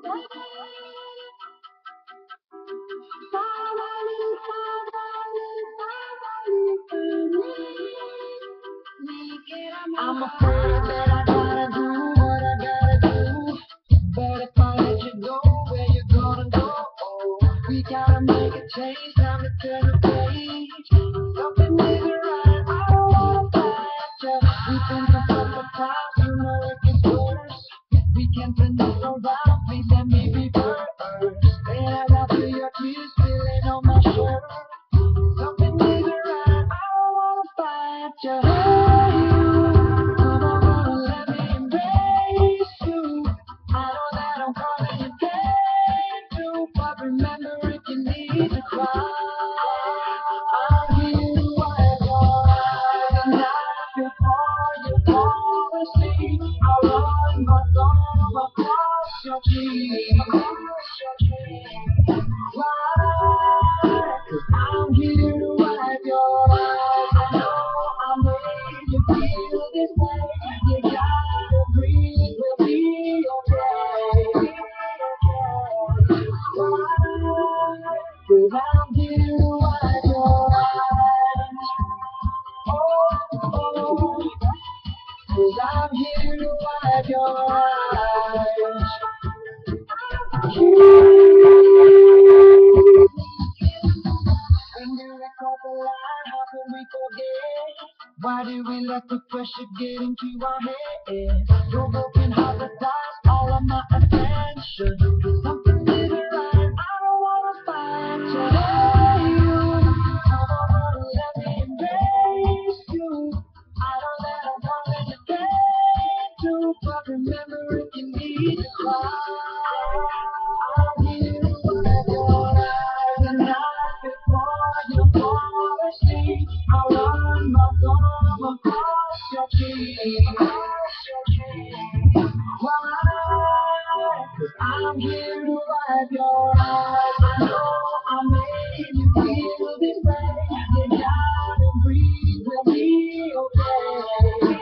I'm afraid that I gotta do what I gotta do. But if I let you go, where you gonna go? Oh, we gotta make a change, time to turn the page. Something isn't right, I don't wanna fight ya. We've been through tougher times, you know it gets worse. We can't turn this around, please let me be first. And I got to your tears spilling on my shirt. Something isn't right, I don't wanna fight ya. Hey, you, come on, let me embrace you. I know that I'm calling you dead too, but remember if you need to cry, I'll give you what you're and not before you fall asleep. I'll run my thumb across your cheek. Why? 'Cause I'm here to wipe your eyes. I know I made you feel this way. You gotta breathe, we'll be okay. Why? 'Cause I'm here to wipe your eyes. Oh, oh. 'Cause I'm here to wipe your eyes. When you recall the line, how can we forget? Why do we let the pressure get into our head? Your broken heart requires all of my attention. 'Cause something isn't right, I don't wanna fight you. Hey, you, come on, let me embrace you. I know that I'm calling you dead too, but remember if you need to cry, I'll give you what your eyes and not before you fall asleep. I'll run my thumb across your cheek. Why? 'Cause I'm here to wipe your eyes. I know I made you feel this way. You gotta breathe, we'll be okay.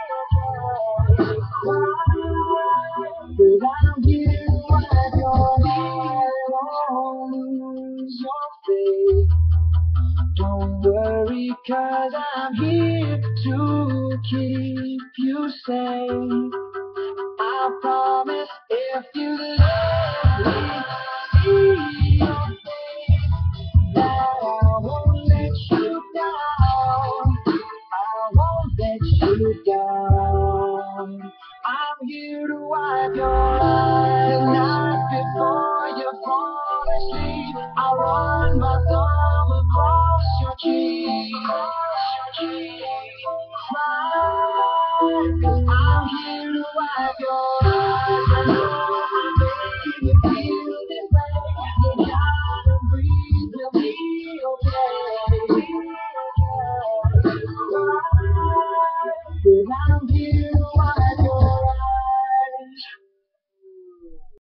Why? 'Cause I'm here to wipe your eyes. Don't lose your faith. Don't worry, 'cause I'm here to keep you safe. I promise if you let me see your face, that I won't let you down. I won't let you down. I'm here to wipe your eyes. The night before you fall asleep, I'll run my thumb across your cheek. Cry, 'cause I'm here to wipe your eyes.